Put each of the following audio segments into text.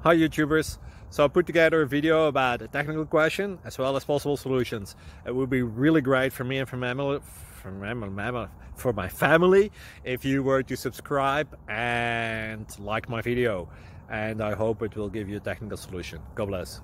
Hi YouTubers! So I put together a video about a technical question as well as possible solutions. It would be really great for me and for my family if you were to subscribe and like my video, and I hope it will give you a technical solution. God bless.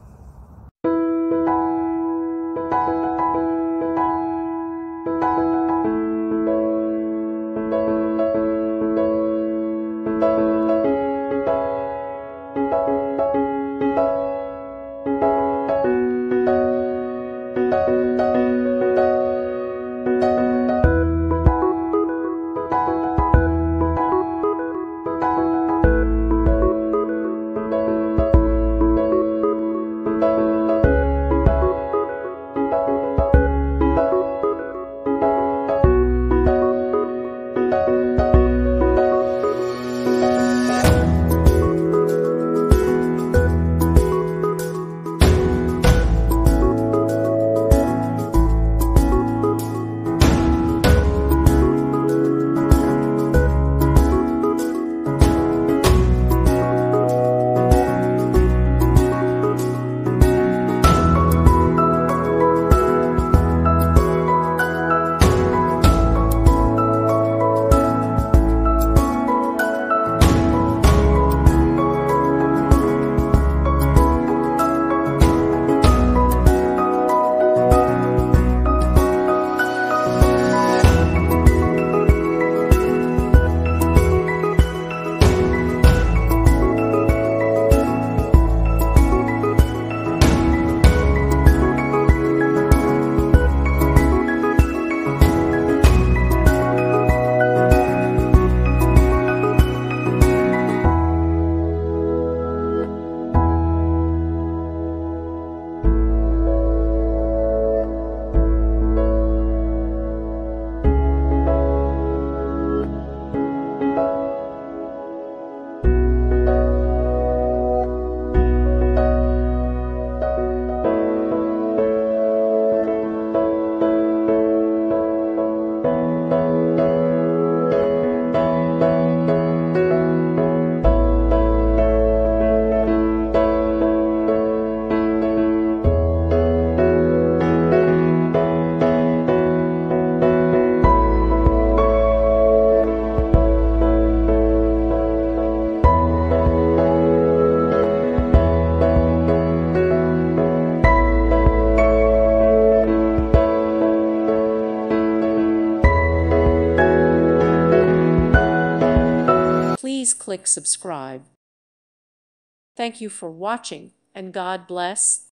Please click subscribe. Thank you for watching, and God bless.